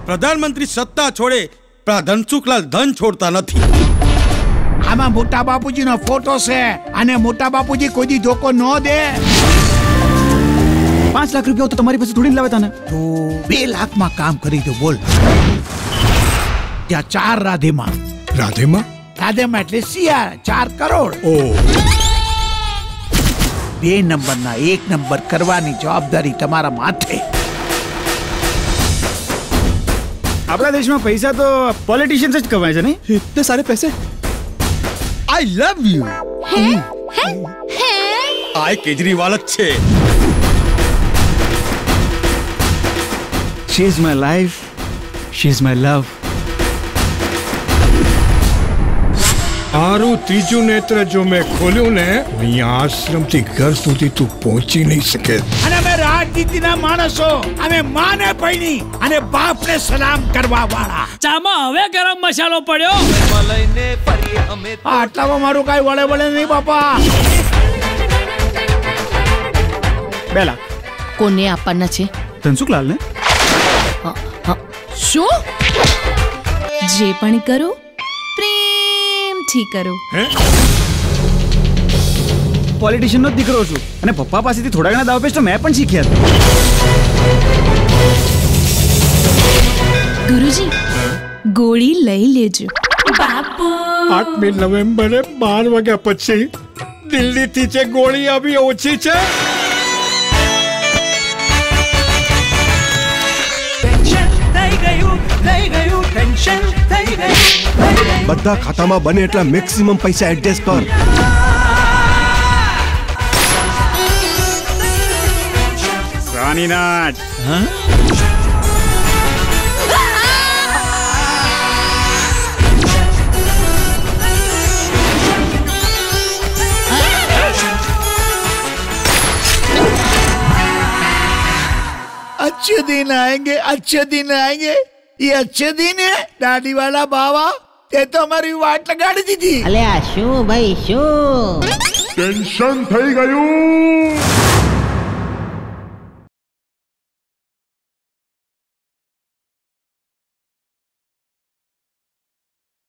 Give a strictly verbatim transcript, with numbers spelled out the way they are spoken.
પ્રધાનમંત્રી સત્તા છોડે પણ ધનસુખલાલ ધન છોડતા નથી. આમાં મોટા બાપુજીનો ફોટો છે અને મોટા બાપુજી કોઈ દી ધોકો ન દે. પાંચ લાખ રૂપિયા તો તમારી પાસે થોડી લાવે તને. તો બે લાખ માં કામ કરી દો. બોલ. ત્યાં ચાર રાધેમાં. રાધેમાં રાધેમાં એટલે સિયા ચાર કરોડ. ઓ બે નંબરના એક નંબર કરવાની જવાબદારી તમારા માથે. આપણા દેશમાં પૈસા તો પોલિટિશિયન્સ જ કમાય છે નહીં? इतने सारे पैसे. I love you. આ કેજરીવાલ જ છે. She is my life. She is my love. આરું ત્રીજું નેત્ર જો મેં ખોલ્યું ને અહીંયા આશ્રમથી ઘર સુધી તું પહોંચી નહીં શકે. અને અમે રાજનીતિના માણસો, અમે માને પૈણી અને બાપને સલામ કરવા વાળા. ચામાં હવે ગરમ મસાલો પડ્યો. આટલામાં મારું કાંઈ વળે વળે નહીં બાપા. બે લાખ કોને આપવાના છે? ધનસુખલાલ ને. શું? જે પણ કરો પ્રેમથી કરો. પોલિટિશિયન નો દીકરો છું અને પપ્પા પાસેથી થોડા ઘણા દાવ પેચ તો મેં પણ શીખ્યા હતા. ગુરુજી ગોળી લઈ લેજો. બાપુ આઠમી નવેમ્બરે બાર વાગ્યા પછી દિલ્હીથી જે ગોળી આવી ઓછી છે. બધા ખાતામાં બને એટલા મેક્સિમમ પૈસા એડજસ્ટ કર. રાણીનાથ अच्छे दिन आएंगे, अच्छे दिन आएंगे. ये अच्छे दिन है दाढ़ी वाला बाबा. તે તો અમારી વાટ લગાડી દીધી. અલ્યા શું ભાઈ શું ટેન્શન થઈ ગયું.